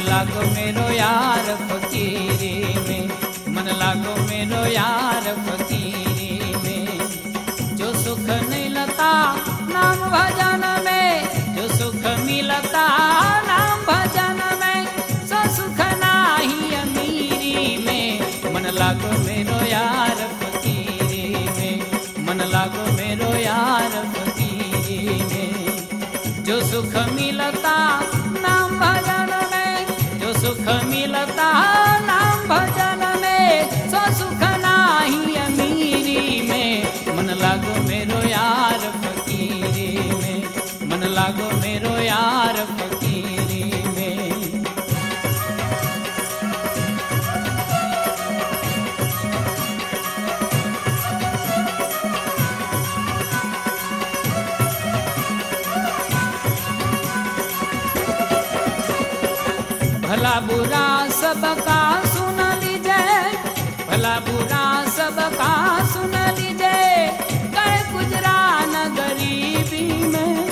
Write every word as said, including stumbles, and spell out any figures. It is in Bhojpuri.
लागो मेरो यार फकीरी में, मन लागो मेरो यार फकीरी में। जो सुख मिलता नाम भजन में, जो सुख मिलता नाम भजन में, सो सुख नाही अमीरी में। मन लागो मेरो यार फकीरी में, मन लागो मेरो यार फकीरी में। जो सुख मिलता नाम भजन में, जो सुख मिलता नाम भजन में, सो सुख नाही अमीरी में। मन लागो मेरो यार फकीरी में, मन लागो मेरो यार फकीरी में। भला बुरा सबका सुन लीजे, भला बुरा सबका सुन लीजे। गए गुजरा न गरीबी में,